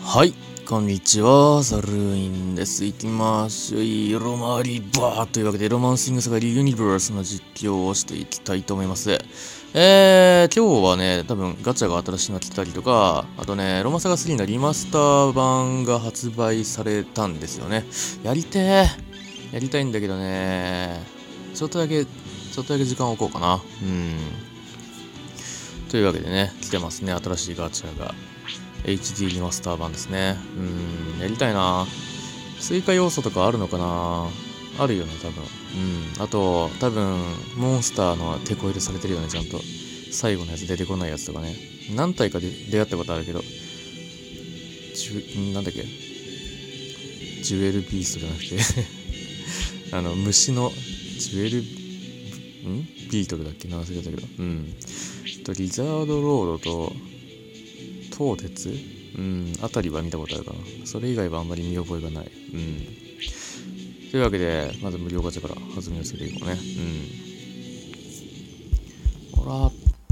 はい、こんにちは、サルーインです。いきましょう。ロマリバーというわけで、ロマンシングサガリユニバースの実況をしていきたいと思います。今日はね、多分ガチャが新しいの来たりとか、あとね、ロマサガ3のリマスター版が発売されたんですよね。やりたいんだけどね、ちょっとだけ時間を置こうかな。というわけでね、来てますね、新しいガチャが。HD リマスター版ですね。やりたいな。追加要素とかあるのかな。あるよね、多分。あと、多分、モンスターの手こ入れされてるよね、ちゃんと。最後のやつ出てこないやつとかね。何体かで出会ったことあるけど、なんだっけジュエルビーストじゃなくて虫の、ジュエル、ビートルだっけな、忘れたけど。リザードロードと、東鉄あたりは見たことあるかな。それ以外はあんまり見覚えがない。というわけで、まず無料ガチャから弾みをつけていこうね。ほら。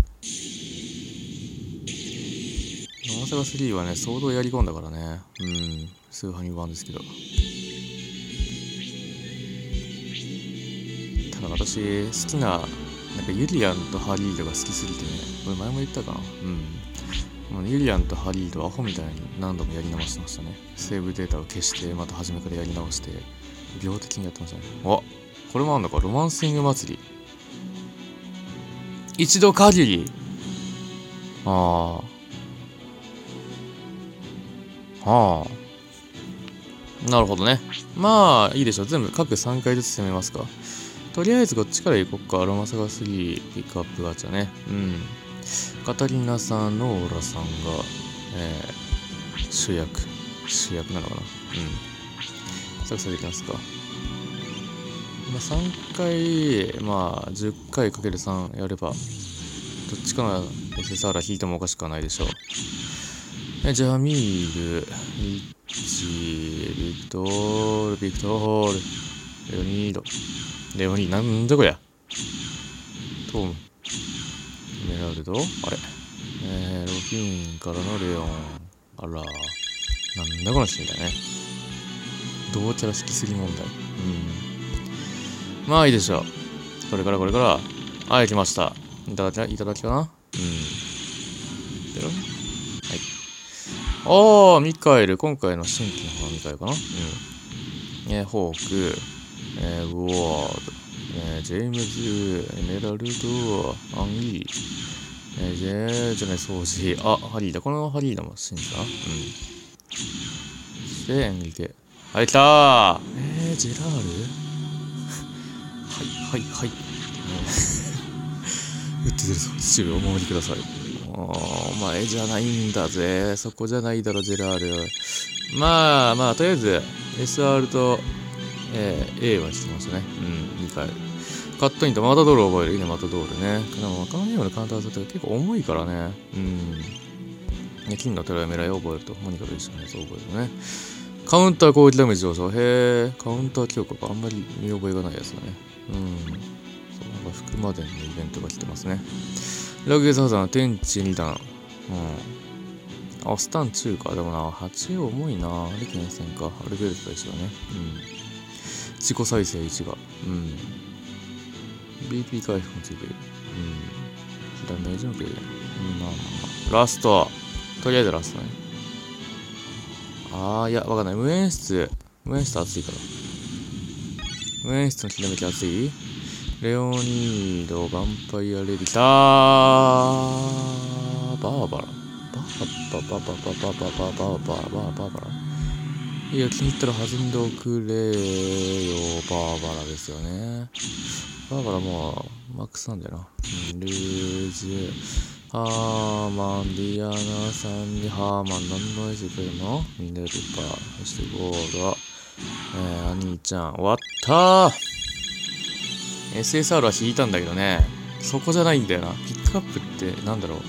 ノアサガ3はね、相当やり込んだからね。スーファミ版ですけど。ただ私、好きな、なんかユリアンとハリードが好きすぎてね。これ前も言ったかな。ユリアンとハリードアホみたいに何度もやり直してましたね。セーブデータを消してまた初めからやり直して病的にやってましたね。これもあんのか。ロマンシング祭り一度限り。なるほどね。まあいいでしょう。全部各3回ずつ攻めますか。とりあえずこっちから行こっか。ロマサガ3ピックアップガチャね。カタリナさん、ノーラさんが、主役なのかな。サクサクできますか。3回、10回かける3やれば、どっちかの SSR 引いてもおかしくはないでしょう。ジャミール、リッチ、ビクトール、レオニード、なんだこりゃ。トム、エメラルド、あれロキンからのレオン。あら、なんだこのシーンだね。どうちゃら引きすぎ問題。まあいいでしょう。これから。来ました。いただきかな。はい。ミカエル。今回の新規の方はミカエルかな。ホーク、ウォード、ジェームズ、エメラルド、アンリー、じゃない掃除。ハリーだ。このハリーだもん、信じた。そして、エンリケ。はい、来たー。ジェラールはい。打って出るぞ。父上お守りください。お前じゃないんだぜ。そこじゃないだろ、ジェラール。まあ、とりあえず、SR と、A はしてましたね。2回。カットインとマタドールを覚える。いいね、マタドールね。でも、他のゲームのカウンターって結構重いからね。金のテラメライを覚えると。モニカと一緒のやつを覚えるね。カウンター攻撃ダメージ上昇。カウンター強化があんまり見覚えがないやつだね。服までのイベントが来てますね。ラグゲーズハザーの天地2段。スタン中か。でもな、8重いな。あれ剣戦か。アルベルトと一緒だね。自己再生1が。BP 回復もついてる。ダメージも受ける。ラスト。とりあえずラストね。いや、わかんない。無縁室熱いから。無縁室のひらめき熱い。レオニード、ヴァンパイアレディ、バーバラ。いや、気に入ったら弾んでおくれよ。バーバラですよね。バーバラもうマックスなんだよな。ルーズ、ハーマン、ディアナさんにハーマン何の S くれるの。ミネルパー、そしてゴード、兄ちゃん、終わったー。SSR は引いたんだけどね、そこじゃないんだよな。ピックアップってなんだろう。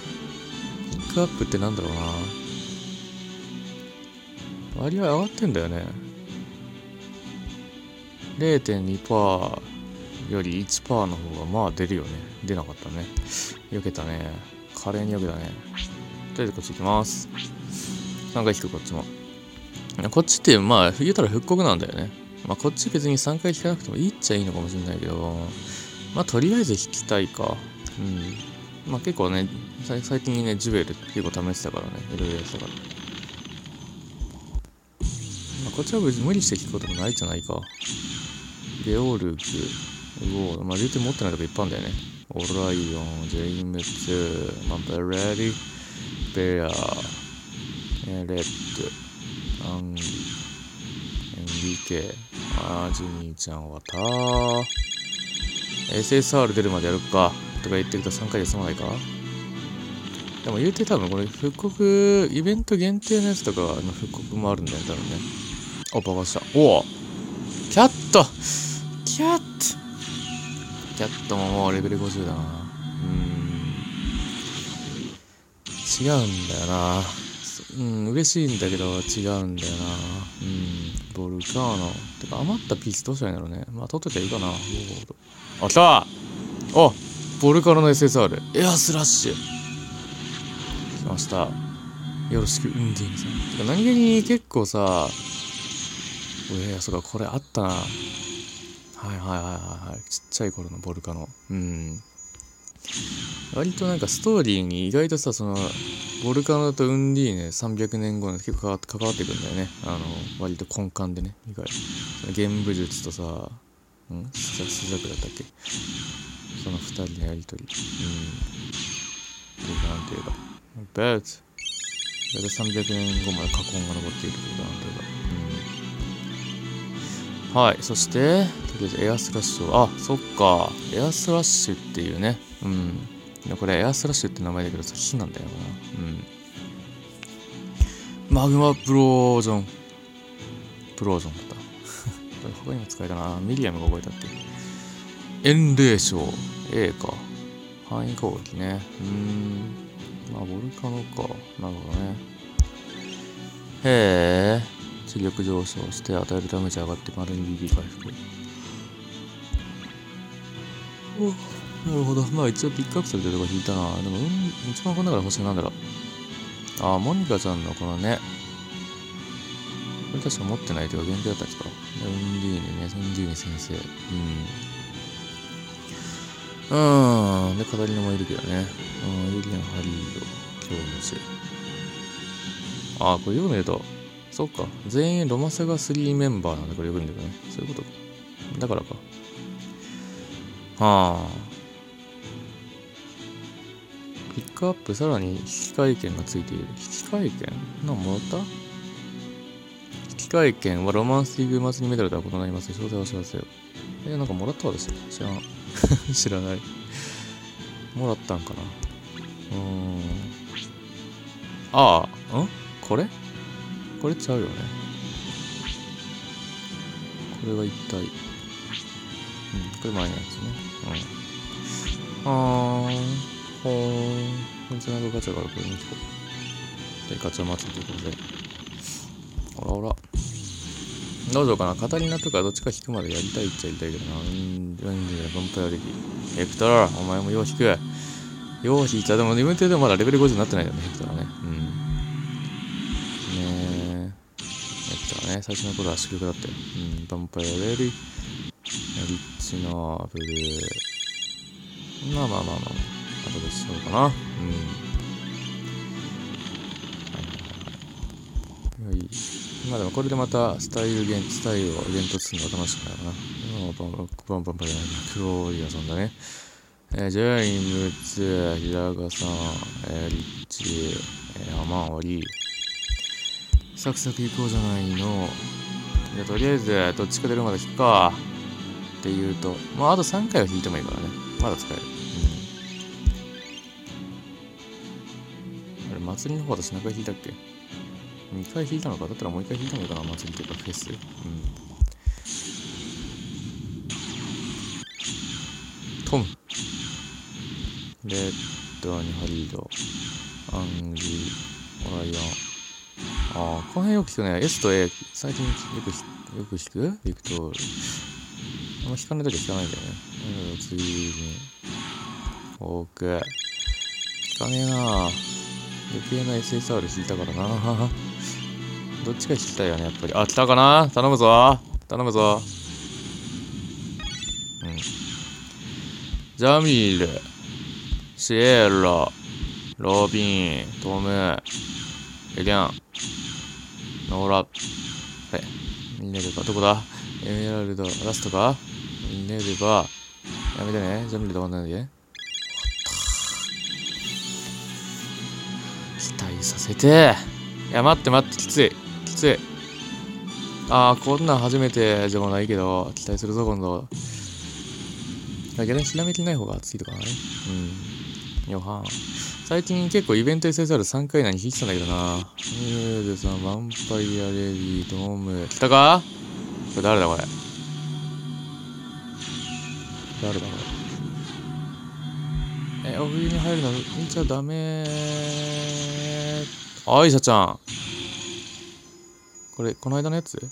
割合上がってんだよね。0.2% より 1% の方がまあ出るよね。出なかったね。避けたね。華麗に避けたね。とりあえずこっち行きます。 3回引くこっちも。こっちってまあ言うたら復刻なんだよね。まあこっち別に3回引かなくてもいいっちゃいいのかもしれないけど、まあとりあえず引きたいか。まあ結構ね、最近ね、ジュエル結構試してたからね、いろいろやってたから。まあこっちは無理して引くこともないじゃないか。ゲオルグ、まあ言うて持ってないとこいっぱいあるんだよね。オライオン、ジェイムズ、まあベレリ、ベア、レッド、アンギ、エンリケ、ジニーちゃんはSSR 出るまでやるかとか言ってると3回で済まないか。でも言うて多分これ復刻イベント限定のやつとかの復刻もあるんだよ多分ね。爆発した。おおキャットももうレベル50だな。違うんだよな。嬉しいんだけど違うんだよな。ボルカーノてか余ったピースどうしたらいいんだろうね。まあ取っときゃいいかな。あ、来た。ボルカーノの SSR エアスラッシュ来ました。よろしくディーンさん。てか何気に結構さ、そうかこれあったな。はいちっちゃい頃のボルカノ。割となんかストーリーに意外とさ、そのボルカノとウンディーネ300年後に結構関わってくるんだよね。割と根幹でね、意外玄武術とさ、スザクだったっけ、その2人のやりとり。なんていうか大体300年後まで禍根が残っているというか、なんていうか。はい、そしてとりあえずエアスラッシュそっか、エアスラッシュっていうね。これエアスラッシュって名前だけどさ、火なんだよな。マグマプロージョンだったこれ他にも使えたな。ミリアムが覚えたっけ。炎霊章 A か。範囲攻撃ね。まあボルカノか。なるほどね。へえ。知力上昇して与えるダメージ上がって丸に BB 回復。なるほど。まあ一応ピックアップされてるとこ引いたな。でも一番こん中で欲しいなんだろう。モニカちゃんのこのね、これ確か持ってないというか限定だったんですか。ウンディーネ先生。で、カタリナもいるけどね。ユリアン、ハリード、教授。これよく見ると、そっか。全員ロマサガ3メンバーなんで、これよく見るとね。そういうことか。だからか。ピックアップ、さらに引換券がついている。引換券もらった？引換券はロマンスリーグ祭りメダルとは異なります。詳細を知らせよ。なんかもらった私。知らん。知らない。もらったんかな。これちゃうよね。これは一体。これ前のやつね。こいつなんかガチャがある。これに行こう。で、ガチャ祭りということで。ほら。どうぞかな。カタリナとかどっちか引くまでやりたいっちゃやりたいけどな。ヴァンパイアレディ。ヘクトラ、お前もよう引く。よう引いた。でも、自分でまだレベル50になってないよね、ヘクトラね。ヘクトラね。最初の頃は主力だったよ。ヴァンパイアレディ。リッチノーブル。まあ。あとでしようかな。まあでもこれでまたスタイルをイベントするのが楽しくなるな。バンじゃないな。クローリアさんだね。ジェイムズ、平賀さん、リッチ、アマンオリ。サクサク行こうじゃないの。じゃあとりあえずどっちか出るまで引くか。って言うと、あと3回は引いてもいいからね。まだ使える。あれ、祭りの方私何回引いたっけ？2回引いたのか。だったらもう1回引いたのかな。祭りというかフェス。トム、レッドにハリード、アンリー、オライアン。この辺よく聞くね。S と A 最近よく聞くビクトール。あんま引かないときは引かないんだよね。次に多く引かねえな。余計な SSR 引いたからな。 どっちか聞きたいよね、やっぱり。あ、来たかな、頼むぞ。頼むぞ。うん。ジャミール、シエラ、ロビン、トム、エリアン、ノーラ、ミネルバ、どこだ、エメラルド、ラストか、ミネルバ、やめてね、ジャミールで終わんないで。期待させて。いや、待って待って、きつい。きつい。あー、こんなん初めてでもないけど、期待するぞ、今度。逆にひらめきない方が熱いとかない？うん。よはん。最近結構イベント SSR3 回以内に引いてたんだけどな。ミューズさん、ヴァンパイアレディ、ドーム。来たか？これ誰だこれ。誰だこれ。お冬に入るの見ちゃダメ。あいさちゃん。これ、この間のやつ？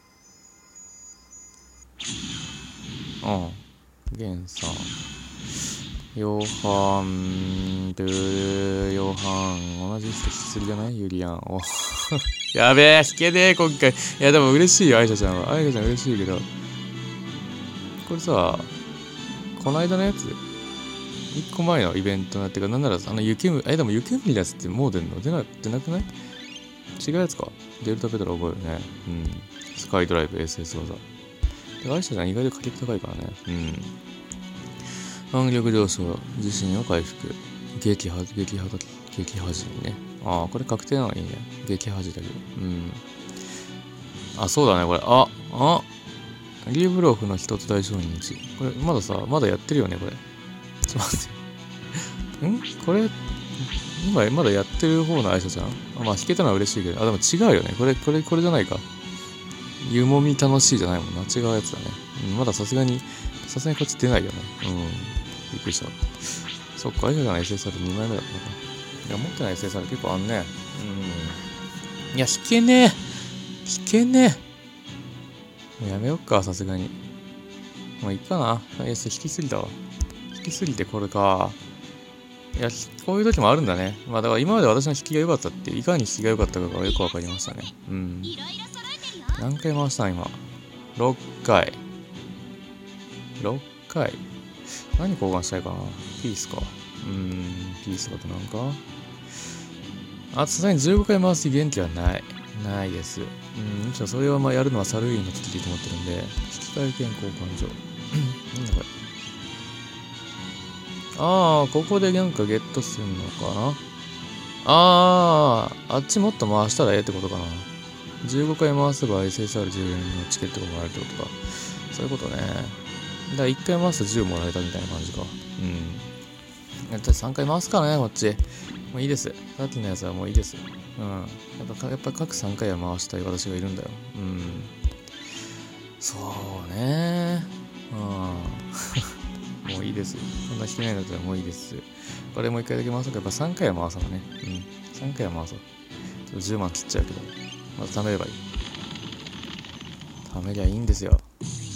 うん。ゲンさん。ヨハン、ドゥ、ヨハン、同じ人するじゃないユリアン。おやべえ、引けねえ、今回。いや、でも嬉しいよ、アイシャちゃんは。アイシャちゃん嬉しいけど。これさ、この間のやつ一個前のイベントのやってか、なんなら、雪む、でも雪むりのやつってもう出んの？出なくない？違うやつか。デルタペトラ覚えるね。うん。スカイドライブ SS 技。で、アイシャちゃん意外と火力高いからね。うん。反力上昇、自信を回復。撃破時ね。ああ、これ確定なのいいね。撃破時だけど。うん。あ、そうだね、これ。リーブロフの一つ大商人値。これ、まだやってるよね、これ。ちょっと待って。これ、今まだやってる方のアイシャちゃん？まあ、弾けたのは嬉しいけど。でも違うよね。これじゃないか。湯もみ楽しいじゃないもんな。違うやつだね。まださすがにこっち出ないよね。びっくりした。そっか、アイシャちゃんの SSR2 枚目だったのか。いや、持ってない SSR 結構あんね。いや、弾けねえ。もうやめよっか、さすがに。もういいかな。弾きすぎたわ。弾きすぎてこれか。いや、こういう時もあるんだね。まあだから今まで私の引きが良かったって、いかに引きが良かったかがよくわかりましたね。何回回したん今。6回。6回。何交換したいかな。ピースか。ピースだとなんか。さすがに15回回す元気はない。ないです。むしろそれをやるのはサルウィンの時でいいと思ってるんで、引き換え券交換所。なんだこれ。ここでなんかゲットするのかな。あっちもっと回したらええってことかな。15回回せば SSR10 円のチケットがもらえるってことか。そういうことね。だから1回回すと10もらえたみたいな感じか。やったら3回回すからね、こっち。もういいです。さっきのやつはもういいです。やっぱ各3回は回したい私がいるんだよ。そうね。もういいです。そんな引けないんだったらもういいです。これもう1回だけ回そうか。やっぱ3回は回そうね。3回は回そう。ちょっと10万切っちゃうけど。まず貯めればいい。貯めりゃいいんですよ。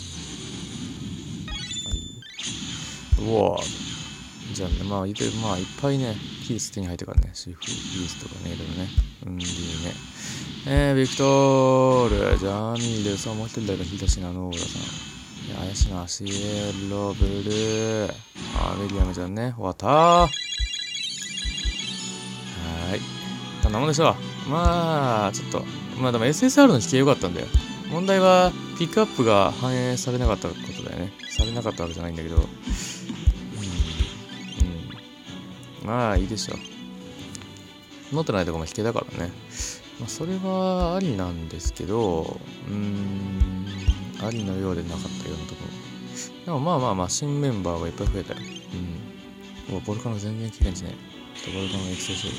うわぁ。じゃあね、いっぱいね、ピース手に入ってからね、シーフ、ピースとかね、いろいろね。いいね。ビクトール、ジャミール、そう、もう一人誰か引いたしな、ノーラさん。怪しいな、シエロ、ブルー。メディアムちゃんね、終わったー。こんなもんでしょう。ちょっと、でも SSR の引き良かったんだよ。問題は、ピックアップが反映されなかったことだよね。されなかったわけじゃないんだけど。いいでしょう。持ってないとこも引けだからね。それはありなんですけど、ありのようでなかったようなところ。でも新メンバーがいっぱい増えたよ。ボルカノ全然綺麗にね。ボルカノの育成処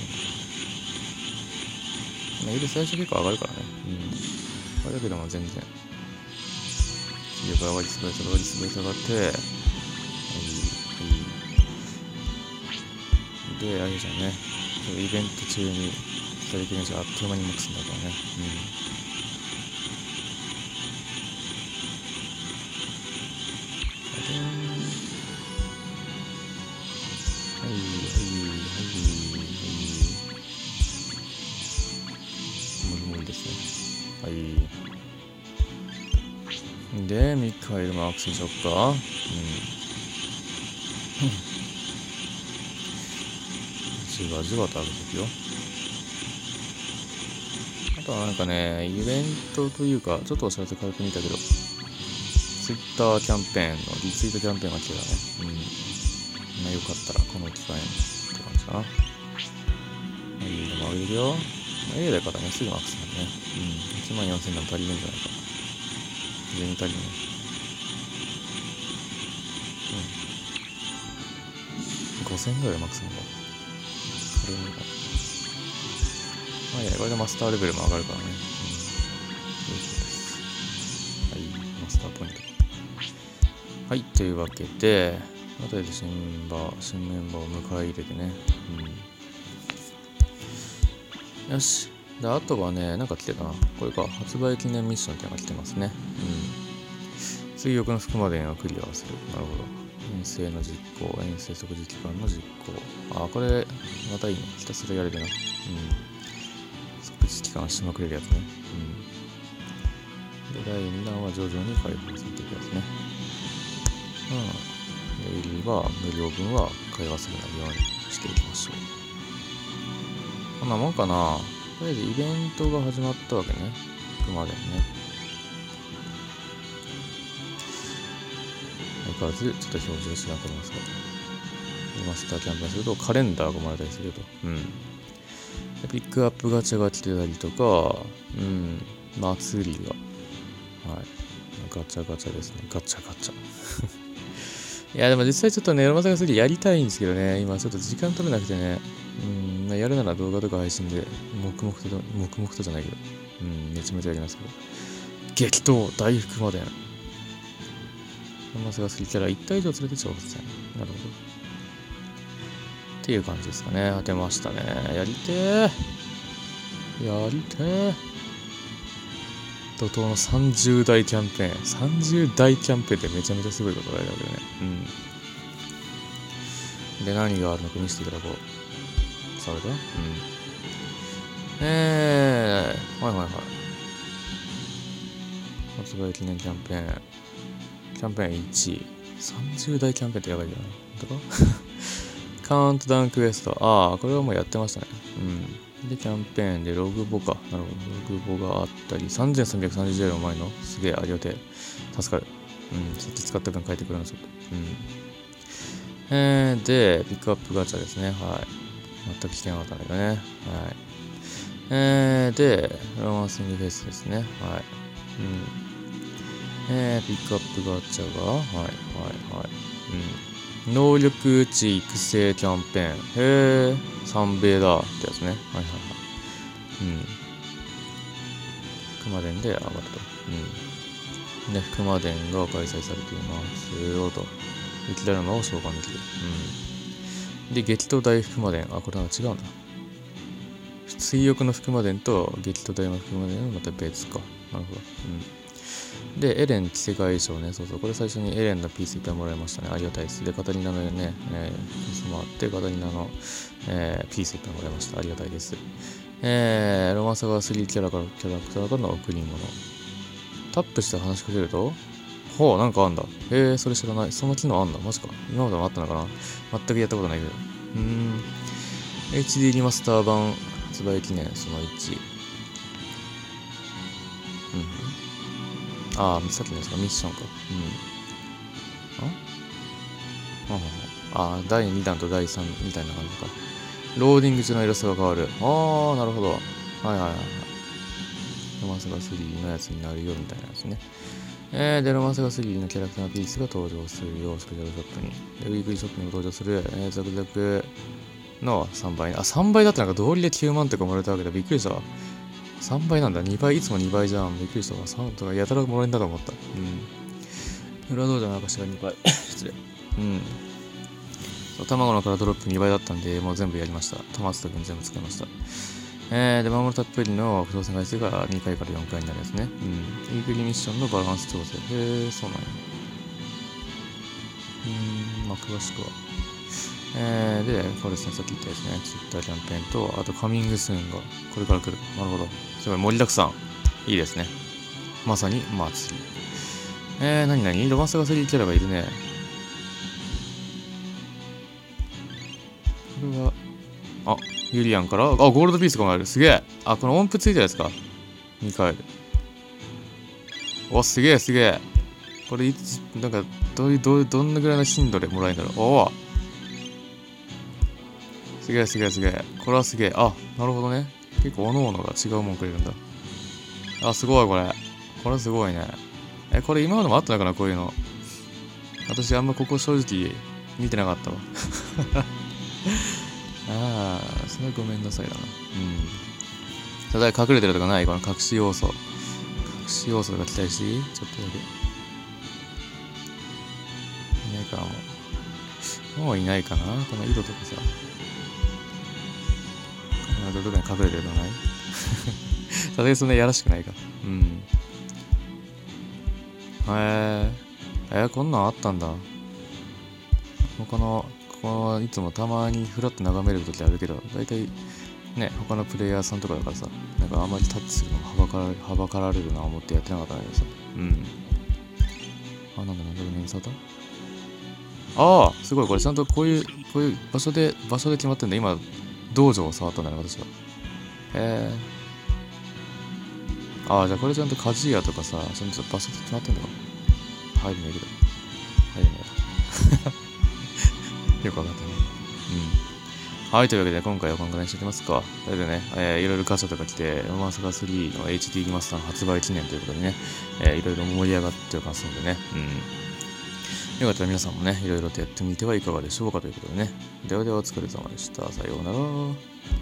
理。いる最初結構上がるからね。あれだけども全然。次から割り滑り下がって、で、あれじゃんね。イベント中に2人きりの人があっという間に持つんだからね。無理ですね。 はい。で、ミカエルマークスにしよっか。じわじわと上げていくよ。あとはなんかね、イベントというか、ちょっとお知らせ軽く見たけど、ツイッターキャンペーンのリツイートキャンペーンが来てたね。よかったらこの機会にって感じかな。はい、でも上げるよ。A だからね、すぐマックスなんでね。14000でも足りるんじゃないか。全然足りるね。5000ぐらいマックスなんだ。これもいいかな。まあいや、これでマスターレベルも上がるからね。はい、マスターポイント。はい、というわけで、後で新メンバーを迎え入れてね。よし。で、あとはね、なんか来てたな。これか、発売記念ミッションっていうのが来てますね。追憶の服までをクリアする。なるほど。遠征の実行、遠征即時期間の実行。これ、またいいね。ひたすらやれるな。即時期間しまくれるやつね。で、第2弾は徐々に回復されていくやつね。デイリーは無料分は買い忘れないようにしていきましょう。こんなもんかな。とりあえずイベントが始まったわけね。熊でね。相変わらずちょっと表示をしなくなりますが。マスターキャンペーンするとカレンダーがもらえたりすると。でピックアップガチャが来てたりとか、祭りが。ガチャガチャですね。ガチャガチャ。いや、でも実際ちょっとね、ロマサガ3やりたいんですけどね、今ちょっと時間取れなくてね、やるなら動画とか配信で、黙々とじゃないけど、めちゃめちゃやりますけど。激闘、大福まで。ロマサガ3キャラ1体以上連れてっちゃおうですね。なるほど。っていう感じですかね。当てましたね。やりてー。怒涛の30大キャンペーン。30大キャンペーンってめちゃめちゃすごいことだけどね。で、何があるのか見せていただこう。それではい。発売記念キャンペーン。キャンペーン1。30大キャンペーンってやばいじゃない本当かカウントダウンクエスト。これはもうやってましたね。で、キャンペーンでログボか。なるほど。ログボがあったり、3330円前のすげえありがてえ。助かる。さっき使った分書いてくれなちょっと。で、ピックアップガチャですね。はい。全く聞けなかったんだけどね。はい。で、ロマンシングフェイスですね。はい。ピックアップガチャが、はい。能力値育成キャンペーン。三米だってやつね。熊伝で上がると。で、熊伝が開催されていますよと。雪だるまを召喚できる。で、激闘大福魔伝。これは違うんだ。追憶の福魔伝と激闘大福魔伝はまた別か。なるほど。で、エレン着せ替え衣装ね。そう。これ最初にエレンのピースいっぱいもらいましたね。ありがたいです。で、カタリナのね、ピースもあって、カタリナの、ピースいっぱいもらいました。ありがたいです。ロマサガ3キャラクターからの贈り物。タップして話しかけると、なんかあんだ。それ知らない。その機能あんだ。マジか。今までもあったのかな全くやったことないけど。HD リマスター版発売記念その1。さっきのやつか、ミッションか。第2弾と第3みたいな感じか。ローディング中のイラストが変わる。なるほど。ロマンスガ3のやつになるよみたいなやつね。で、ロマンスガ3のキャラクターのピースが登場するよ、スペシャルショップに。で、ウィークリーショップにも登場する、ザクザクの3倍。3倍だってなんか道理で9万とかもらえたわけでびっくりしたわ。3倍なんだ。2倍、いつも2倍じゃん。びっくりしたわ。3とかやたらもらえんだと思った。裏道場の証が2倍。失礼。卵のからドロップ2倍だったんで、もう全部やりました。玉津と分全部使いました。で、魔物たっぷりの不動産回数が2回から4回になるやつね。ウィークリーミッションのバランス調整。そうなんや。詳しくは。で、これですね、さっき言ったやつね。Twitter キャンペーンと、あとカミングスーンがこれから来る。なるほど。すごい盛りだくさん。 いいですね。まさに祭り。何ロマンスが3キャラがいるね。これは、あ、ユリアンから、ゴールドピースがある。すげえ。あ、この音符ついたやつか。ミカエル。お、すげえすげえ。これ、なんか、どんなぐらいの頻度でもらえるんだろう。おお。すげえすげえすげえ。これはすげえ。あ、なるほどね。結構、各々が違うもんくれるんだ。あ、すごい、これ。これすごいね。これ今までもあったのかな、こういうの。私、あんまここ正直、見てなかったわ。ああ、それはごめんなさいだな。うん。ただ隠れてるとかない？この隠し要素。隠し要素とか期待していい？ちょっとだけ。いないかも。もういないかな？この色とかさ。どこに隠れてるのない？さすがにそんなやらしくないか。うん。こんなんあったんだ。ここいつもたまにフラッと眺めるときあるけど、だいたいね、他のプレイヤーさんとかだからさ、なんかあんまりタッチするのはばかられるな思ってやってなかったんだけどさ。うん。あ、なんだ、メンサーだ。ああ、すごい、これちゃんとこういう場所で決まってんだ。今、道場を触ったんだね、私は。ああ、じゃあこれちゃんと鍛冶屋とかさ、ちゃんと場所で決まってんだわ。入るねえけど。入るねえ。よくわかったね。うん。はい、というわけで今回はこんぐらいにしておきますか。それでね、いろいろガチャとか来て、ロマンスガ3の HD リマスターの発売記念ということでね、いろいろ盛り上がってますんでね。うん。よかったら皆さんもね、いろいろとやってみてはいかがでしょうかということでね。ではではお疲れ様でした。さようなら。